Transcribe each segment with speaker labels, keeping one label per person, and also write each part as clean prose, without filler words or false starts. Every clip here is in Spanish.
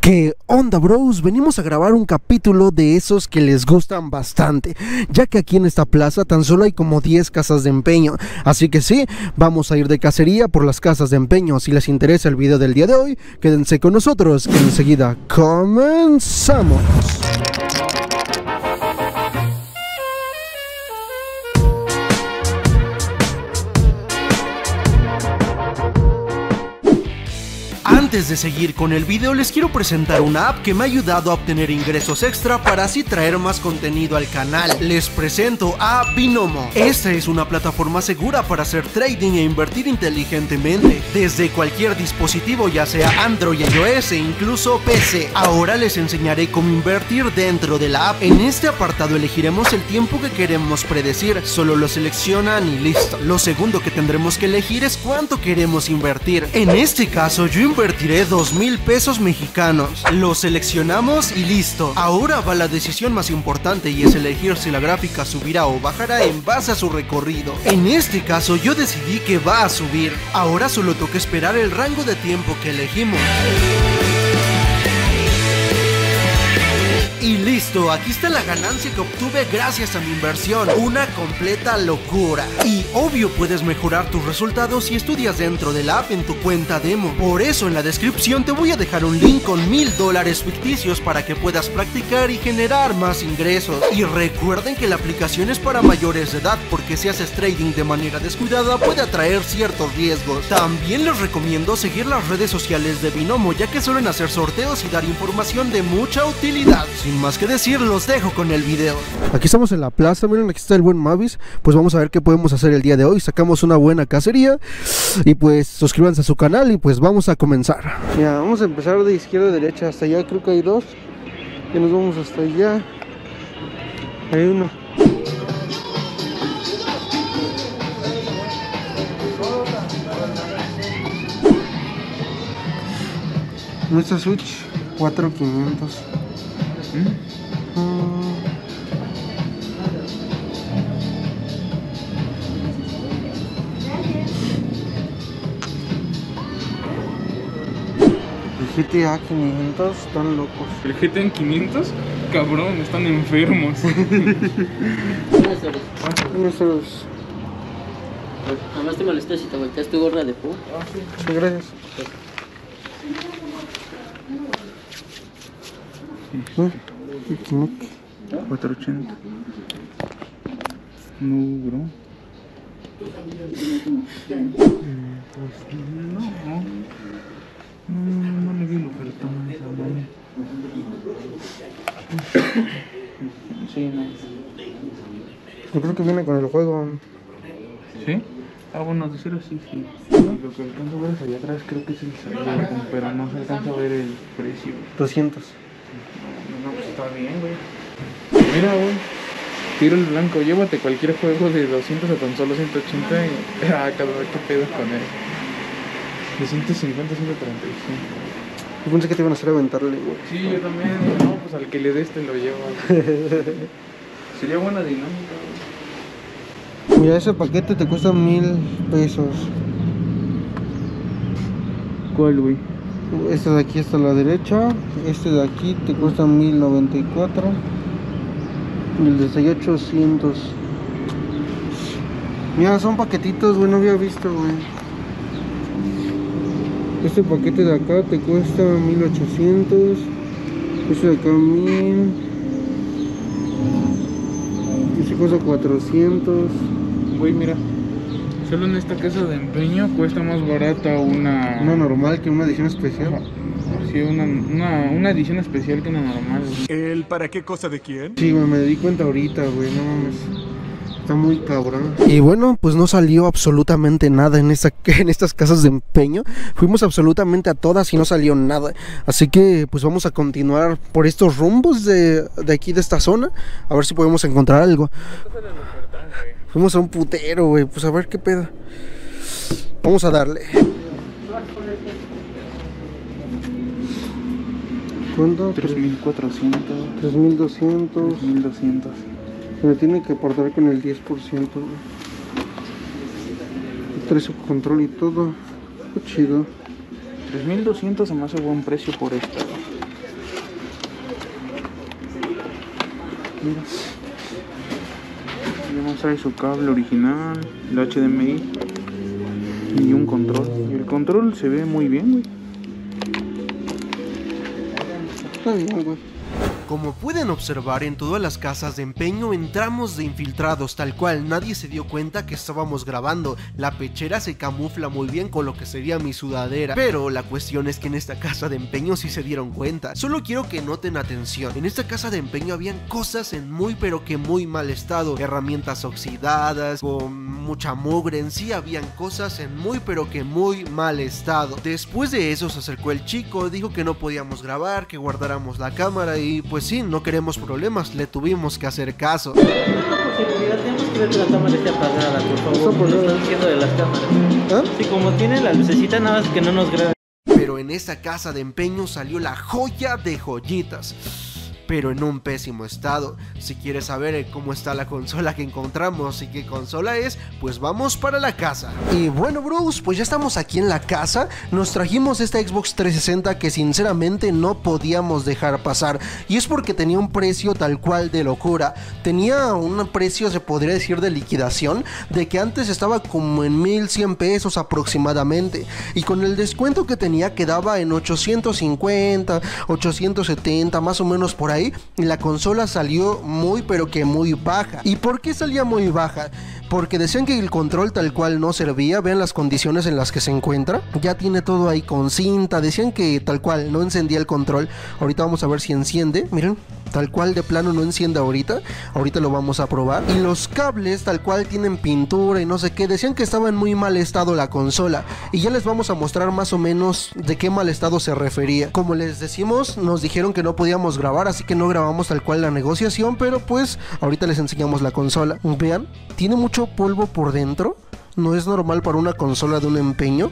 Speaker 1: ¿Qué onda, bros? Venimos a grabar un capítulo de esos que les gustan bastante, ya que aquí en esta plaza tan solo hay como 10 casas de empeño. Así que sí, vamos a ir de cacería por las casas de empeño. Si les interesa el video del día de hoy, quédense con nosotros, que enseguida comenzamos. Antes de seguir con el video, les quiero presentar una app que me ha ayudado a obtener ingresos extra para así traer más contenido al canal. Les presento a Binomo. Esta es una plataforma segura para hacer trading e invertir inteligentemente desde cualquier dispositivo, ya sea Android, iOS e incluso PC. Ahora les enseñaré cómo invertir dentro de la app. En este apartado elegiremos el tiempo que queremos predecir, solo lo seleccionan y listo. Lo segundo que tendremos que elegir es cuánto queremos invertir. En este caso yo invertiré 2,000 pesos mexicanos. Lo seleccionamos y listo. Ahora va la decisión más importante, y es elegir si la gráfica subirá o bajará en base a su recorrido. En este caso yo decidí que va a subir. Ahora solo toca esperar el rango de tiempo que elegimos. Y listo, aquí está la ganancia que obtuve gracias a mi inversión. Una completa locura. Y obvio puedes mejorar tus resultados si estudias dentro de la app en tu cuenta demo. Por eso en la descripción te voy a dejar un link con $1000 ficticios para que puedas practicar y generar más ingresos. Y recuerden que la aplicación es para mayores de edad, porque si haces trading de manera descuidada puede atraer ciertos riesgos. También les recomiendo seguir las redes sociales de Binomo, ya que suelen hacer sorteos y dar información de mucha utilidad. Sin más que decir, los dejo con el video. Aquí estamos en la plaza, miren, aquí está el buen Mavis. Pues vamos a ver qué podemos hacer el día de hoy. Sacamos una buena cacería. Y pues suscríbanse a su canal y pues vamos a comenzar. Ya, vamos a empezar de izquierda a derecha. Hasta allá creo que hay dos. Y nos vamos hasta allá. Hay uno. Nuestra Switch 4500. El GTA 500 están locos.
Speaker 2: ¿El GTA 500? Cabrón, están enfermos.
Speaker 1: Buenas tardes.
Speaker 3: Nada más te molesté si te volteas tu gorra de pu.
Speaker 1: Sí, gracias.
Speaker 2: ¿Qué? 480. No, bro. No le vi el ofertón a esa mano. Sí, no.
Speaker 1: Yo creo que viene con el juego.
Speaker 2: ¿Sí? Ah, bueno, de cero sí. Lo que alcanzo a ver es allá atrás, creo que es el saldo, pero no se alcanza a ver el precio.
Speaker 1: 200.
Speaker 2: No, pues está bien, güey. Mira, güey. Tiro el blanco, llévate cualquier juego de 200 a tan solo 180 y... Ah, cabrón, qué pedo con él. De 150 a 135.
Speaker 1: Yo pensé que te iban a hacer aventarle, güey.
Speaker 2: Sí, yo también. No, pues al que le des te lo llevas. Sería buena dinámica, güey.
Speaker 1: Mira, ese paquete te cuesta 1000 pesos.
Speaker 2: ¿Cuál, güey?
Speaker 1: Este de aquí está a la derecha. Este de aquí te cuesta 1094. Y el de hasta allá 800. Mira, son paquetitos, güey, no había visto, güey. Este paquete de acá te cuesta 1800. Este de acá 1000. Este cuesta 400.
Speaker 2: Güey, mira. Solo en esta casa de empeño cuesta más barata una
Speaker 1: normal que una edición especial.
Speaker 2: Sí, una edición especial que una normal.
Speaker 4: ¿El para qué cosa de quién?
Speaker 1: Sí, güey, me di cuenta ahorita, güey, no mames. Está muy cabrón. Y bueno, pues no salió absolutamente nada en estas casas de empeño. Fuimos absolutamente a todas y no salió nada. Así que pues vamos a continuar por estos rumbos de aquí, de esta zona. A ver si podemos encontrar algo. Fuimos a un putero, güey, pues a ver qué pedo. Vamos a darle. ¿Cuánto?
Speaker 2: 3400.
Speaker 1: 3200.
Speaker 2: 3200.
Speaker 1: Me tiene que aportar con el 10%. Trae su control y todo. Qué chido.
Speaker 2: 3200 se me hace buen precio por esto. Mira. Vamos a ver su cable original, el HDMI y un control. Y el control se ve muy bien, güey. Está bien, güey.
Speaker 1: Como pueden observar, en todas las casas de empeño entramos de infiltrados, tal cual, nadie se dio cuenta que estábamos grabando. La pechera se camufla muy bien con lo que sería mi sudadera, pero la cuestión es que en esta casa de empeño sí se dieron cuenta. Solo quiero que noten atención, en esta casa de empeño habían cosas en muy pero que muy mal estado, herramientas oxidadas, con mucha mugre, en sí habían cosas en muy pero que muy mal estado. Después de eso se acercó el chico, dijo que no podíamos grabar, que guardáramos la cámara y pues sí, no queremos problemas, le tuvimos que hacer caso.
Speaker 3: Por seguridad tenemos que ver que la cámara esté apagada, por favor. ¿Qué están diciendo de las cámaras?
Speaker 1: ¿Ah?
Speaker 3: Sí, como tiene la lucecita, nada más que no nos graben.
Speaker 1: Pero en esta casa de empeño salió la joya de joyitas, pero en un pésimo estado. Si quieres saber cómo está la consola que encontramos y qué consola es, pues vamos para la casa. Y bueno, bros, pues ya estamos aquí en la casa. Nos trajimos esta Xbox 360 que sinceramente no podíamos dejar pasar, y es porque tenía un precio tal cual de locura. Tenía un precio, se podría decir, de liquidación, de que antes estaba como en 1100 pesos aproximadamente, y con el descuento que tenía quedaba en 850, 870, más o menos por ahí. Y la consola salió muy pero que muy baja. ¿Y por qué salía muy baja? Porque decían que el control tal cual no servía. Vean las condiciones en las que se encuentra. Ya tiene todo ahí con cinta. Decían que tal cual no encendía el control. Ahorita vamos a ver si enciende. Miren, tal cual de plano no enciende ahorita. Ahorita lo vamos a probar. Y los cables tal cual tienen pintura y no sé qué. Decían que estaba en muy mal estado la consola. Y ya les vamos a mostrar más o menos de qué mal estado se refería. Como les decimos, nos dijeron que no podíamos grabar, así que no grabamos tal cual la negociación. Pero pues ahorita les enseñamos la consola. Vean, tiene mucho polvo por dentro. No es normal para una consola de un empeño.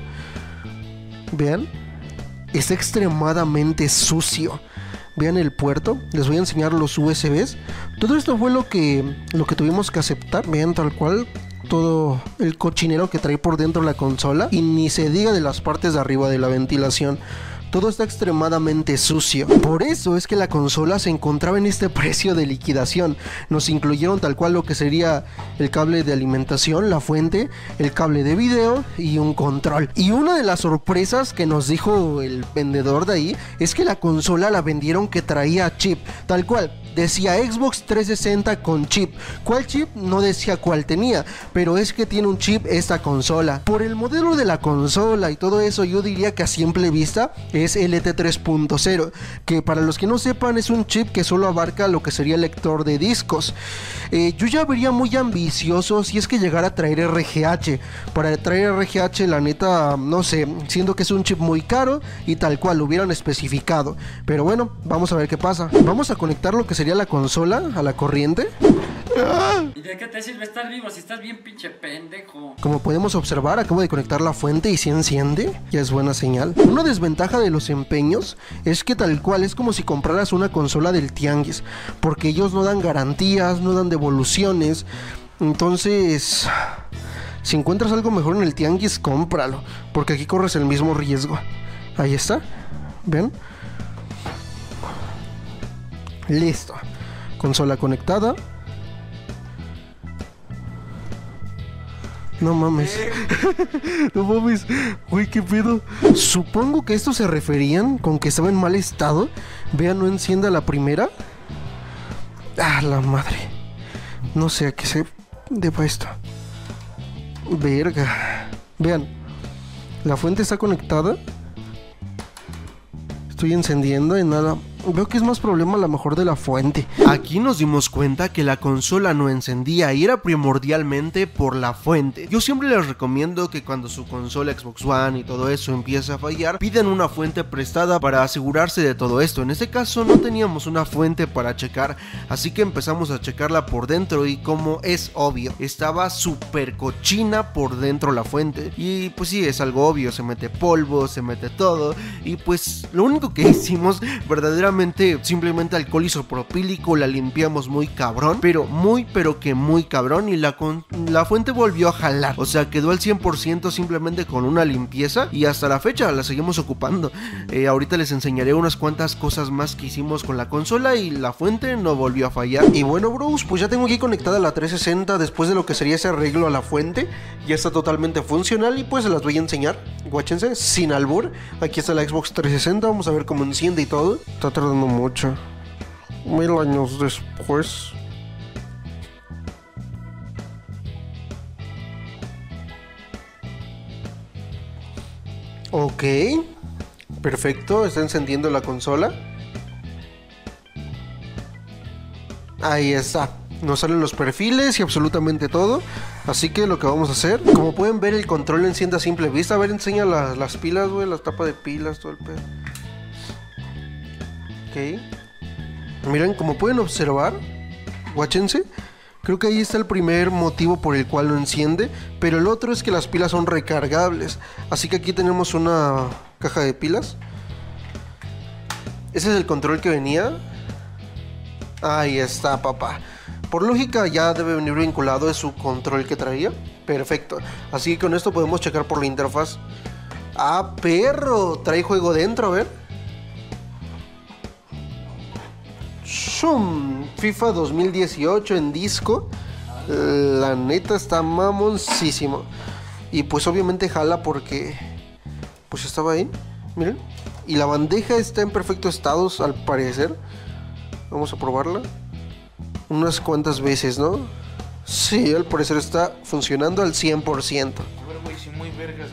Speaker 1: Vean, es extremadamente sucio. Vean el puerto, les voy a enseñar los USBs. Todo esto fue lo que tuvimos que aceptar. Vean tal cual todo el cochinero que trae por dentro la consola. Y ni se diga de las partes de arriba de la ventilación. Todo está extremadamente sucio. Por eso es que la consola se encontraba en este precio de liquidación. Nos incluyeron tal cual lo que sería el cable de alimentación, la fuente, el cable de video y un control. Y una de las sorpresas que nos dijo el vendedor de ahí es que la consola la vendieron que traía chip, tal cual. Decía Xbox 360 con chip. ¿Cuál chip? No decía cuál tenía, pero es que tiene un chip esta consola. Por el modelo de la consola y todo eso, yo diría que a simple vista es LT 3.0, que para los que no sepan es un chip que solo abarca lo que sería el lector de discos. Yo ya vería muy ambicioso si es que llegara a traer RGH. Para traer RGH, la neta, no sé, siendo que es un chip muy caro y tal cual lo hubieran especificado. Pero bueno, vamos a ver qué pasa. Vamos a conectar lo que sería la consola a la corriente.
Speaker 3: ¿Y de qué te sirve estar vivo si estás bien pinche pendejo?
Speaker 1: Como podemos observar, acabo de conectar la fuente y si enciende, ya es buena señal. Una desventaja de los empeños es que tal cual es como si compraras una consola del tianguis, porque ellos no dan garantías, no dan devoluciones. Entonces, si encuentras algo mejor en el tianguis, cómpralo, porque aquí corres el mismo riesgo. Ahí está, ¿ven? Listo, consola conectada. No mames. No mames. Güey, qué pedo. Supongo que esto se referían con que estaba en mal estado. Vean, no encienda la primera. Ah, la madre. No sé a qué se deba esto. Verga. Vean, la fuente está conectada. Estoy encendiendo y nada. Veo que es más problema a lo mejor de la fuente. Aquí nos dimos cuenta que la consola no encendía y era primordialmente por la fuente. Yo siempre les recomiendo que cuando su consola Xbox One y todo eso empiece a fallar, pidan una fuente prestada para asegurarse de todo esto. En este caso no teníamos una fuente para checar, así que empezamos a checarla por dentro y como es obvio, estaba súper cochina por dentro la fuente. Y pues sí, es algo obvio, se mete polvo, se mete todo y pues lo único que hicimos verdaderamente Sinceramente, simplemente alcohol isopropílico, la limpiamos muy cabrón, pero que muy cabrón, y la fuente volvió a jalar. O sea, quedó al 100% simplemente con una limpieza, y hasta la fecha la seguimos ocupando. Ahorita les enseñaré unas cuantas cosas más que hicimos con la consola, y la fuente no volvió a fallar. Y bueno, bros, pues ya tengo aquí conectada la 360 después de lo que sería ese arreglo a la fuente. Ya está totalmente funcional y pues se las voy a enseñar. Guáchense, sin albur. Aquí está la Xbox 360, vamos a ver cómo enciende y todo. Está tardando mucho. 1000 años después. Ok, perfecto, está encendiendo la consola. Ahí está, nos salen los perfiles y absolutamente todo. Así que lo que vamos a hacer, como pueden ver, el control enciende a simple vista. A ver, enseña las pilas, güey, la tapa de pilas, todo el pedo. Ok, miren, como pueden observar, guáchense. Creo que ahí está el primer motivo por el cual no enciende, pero el otro es que las pilas son recargables. Así que aquí tenemos una caja de pilas. Ese es el control que venía. Ahí está, papá. Por lógica ya debe venir vinculado a su control que traía. Perfecto. Así que con esto podemos checar por la interfaz. ¡Ah, perro! Trae juego dentro, a ver. ¡Shum! FIFA 2018 en disco. La neta está mamoncísimo. Y pues obviamente jala porque pues estaba ahí, miren. Y la bandeja está en perfecto estado al parecer. Vamos a probarla unas cuantas veces, ¿no? Sí, al parecer está funcionando al 100%.
Speaker 2: A ver, güey, si muy vergas,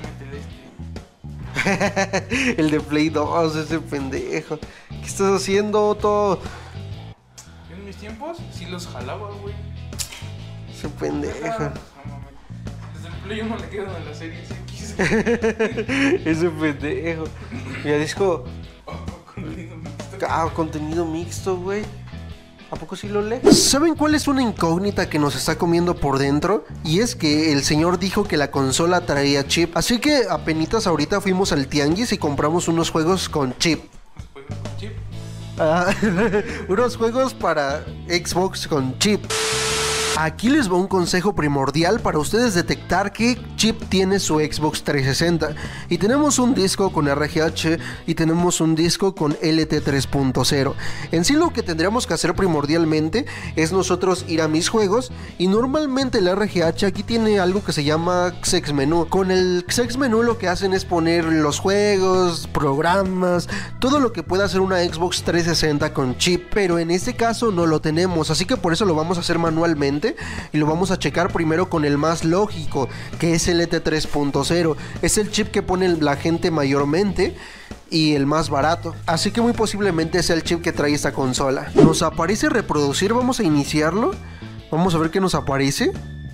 Speaker 2: métele
Speaker 1: El de Play 2, ese pendejo. ¿Qué estás haciendo, Otto?
Speaker 2: En mis tiempos sí los jalaba, güey.
Speaker 1: Ese pendejo.
Speaker 2: Desde el Play 1 le quedan en la serie X.
Speaker 1: Ese pendejo. Mira, disco.
Speaker 2: Contenido mixto.
Speaker 1: Contenido mixto, güey. ¿A poco sí lo lee? ¿Saben cuál es una incógnita que nos está comiendo por dentro? Y es que el señor dijo que la consola traía chip. Así que apenitas ahorita fuimos al tianguis y compramos unos juegos con chip.
Speaker 2: ¿Juegos con chip?
Speaker 1: Unos juegos para Xbox con chip. Aquí les va un consejo primordial para ustedes detectar qué chip tiene su Xbox 360. Y tenemos un disco con RGH y tenemos un disco con LT 3.0. En sí lo que tendríamos que hacer primordialmente es nosotros ir a mis juegos, y normalmente el RGH aquí tiene algo que se llama Xex Menú. Con el Xex Menú lo que hacen es poner los juegos, programas, todo lo que pueda hacer una Xbox 360 con chip, pero en este caso no lo tenemos, así que por eso lo vamos a hacer manualmente. Y lo vamos a checar primero con el más lógico, que es el LT 3.0. Es el chip que pone la gente mayormente y el más barato, así que muy posiblemente es el chip que trae esta consola. Nos aparece reproducir, vamos a iniciarlo. Vamos a ver qué nos aparece.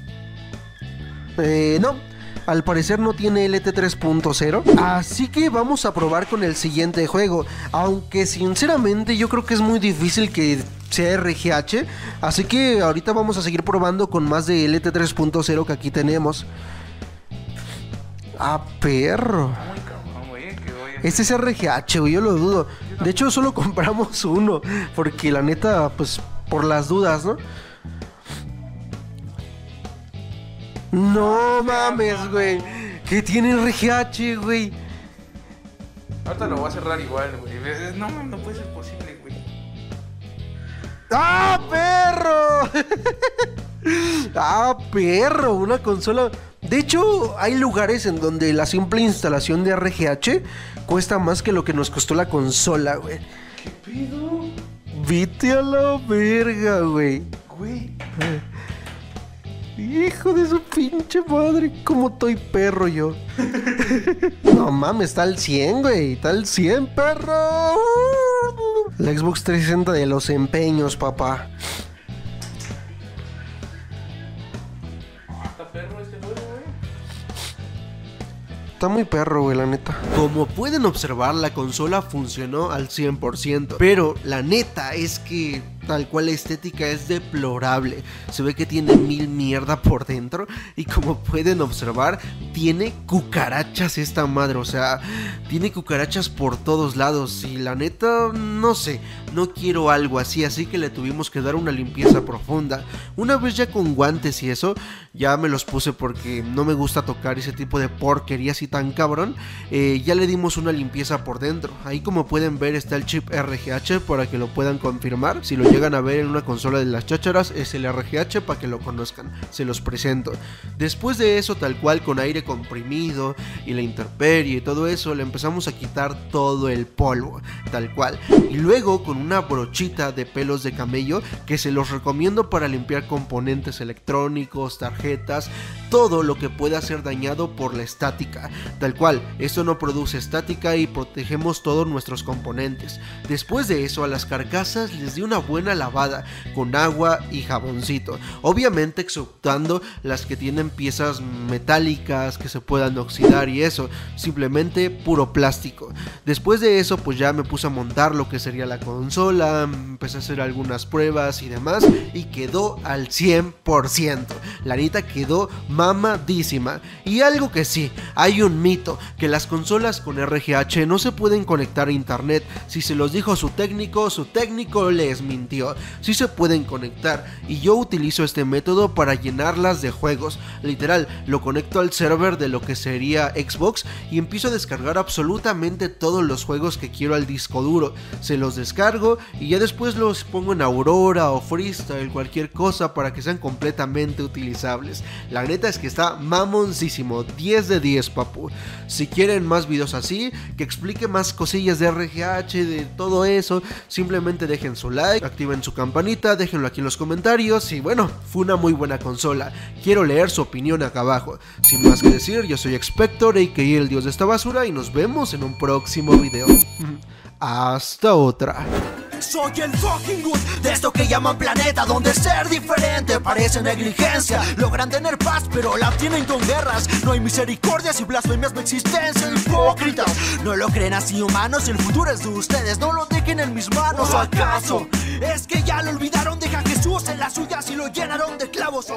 Speaker 1: No, al parecer no tiene LT 3.0. Así que vamos a probar con el siguiente juego, aunque sinceramente yo creo que es muy difícil que sea RGH, así que ahorita vamos a seguir probando con más de LT 3.0 que aquí tenemos. Perro. Este es RGH, güey, yo lo dudo. De hecho solo compramos uno, porque la neta, pues por las dudas, ¿no? No mames, güey. ¿Qué tiene RGH, güey?
Speaker 2: Ahorita lo voy a cerrar igual, güey. No puede ser posible, güey.
Speaker 1: ¡Ah, perro! ¡Ah, perro! Una consola. De hecho, hay lugares en donde la simple instalación de RGH cuesta más que lo que nos costó la consola, güey.
Speaker 2: ¿Qué pedo?
Speaker 1: Vete a la verga, güey.
Speaker 2: Güey.
Speaker 1: Hijo de su pinche madre, cómo estoy perro yo. No mames, está al 100, güey. Está al 100, perro. La Xbox 360 de los empeños, papá.
Speaker 2: Está perro este juego, güey.
Speaker 1: Está muy perro, güey, la neta. Como pueden observar, la consola funcionó al 100%. Pero la neta es que tal cual la estética es deplorable. Se ve que tiene mil mierda por dentro y como pueden observar tiene cucarachas esta madre, o sea, tiene cucarachas por todos lados y la neta no sé, no quiero algo así, así que le tuvimos que dar una limpieza profunda. Una vez ya con guantes y eso, ya me los puse porque no me gusta tocar ese tipo de porquería así tan cabrón. Ya le dimos una limpieza por dentro. Ahí como pueden ver está el chip RGH para que lo puedan confirmar. Si lo llegan a ver en una consola de las chácharas es el RGH para que lo conozcan. Se los presento. Después de eso, tal cual con aire comprimido y la intemperie y todo eso, le empezamos a quitar todo el polvo, tal cual. Y luego con una brochita de pelos de camello que se los recomiendo para limpiar componentes electrónicos, tarjetas, todo lo que pueda ser dañado por la estática. Tal cual, esto no produce estática y protegemos todos nuestros componentes. Después de eso a las carcasas les di una buena lavada con agua y jaboncito, obviamente exceptuando las que tienen piezas metálicas que se puedan oxidar y eso, simplemente puro plástico. Después de eso pues ya me puse a montar lo que sería la consola, empecé a hacer algunas pruebas y demás y quedó al 100%, la neta quedó mamadísima. Y algo que sí, hay un mito, que las consolas con RGH no se pueden conectar a internet. Si se los dijo su técnico les mintió. Sí se pueden conectar y yo utilizo este método para llenarlas de juegos. Literal, lo conecto al server de lo que sería Xbox y empiezo a descargar absolutamente todos los juegos que quiero al disco duro. Se los descargo y ya después los pongo en Aurora o Freestyle, cualquier cosa para que sean completamente utilizables. La neta es que está mamoncísimo, 10 de 10 papu. Si quieren más videos así, que explique más cosillas de RGH, de todo eso, simplemente dejen su like, activen su campanita, déjenlo aquí en los comentarios y bueno, fue una muy buena consola. Quiero leer su opinión acá abajo. Sin más que decir, yo soy Expector, a.k.a. el dios de esta basura y nos vemos en un próximo video. Hasta otra.
Speaker 5: Soy el fucking good de esto que llaman planeta, donde ser diferente parece negligencia. Logran tener paz pero la tienen con guerras. No hay misericordias y blasfemias de existencia. Hipócritas, no lo creen así humanos. El futuro es de ustedes, no lo dejen en mis manos. ¿O acaso es que ya lo olvidaron? Deja a Jesús en las suyas y lo llenaron de clavos.